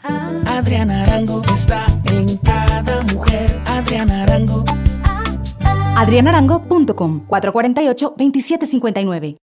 Adriana Arango está en cada mujer. Adriana Arango. adrianarango.com 448-2759.